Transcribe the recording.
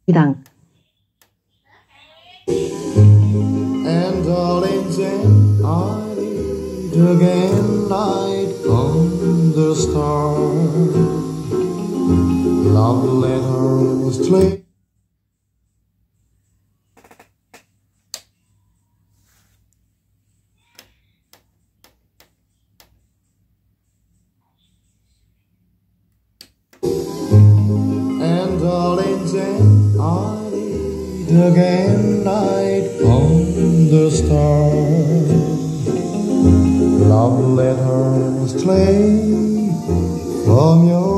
Dank. And darling, then I read again light on the star. Love letters play. And darling, then I read again light on the star. Love letters play from your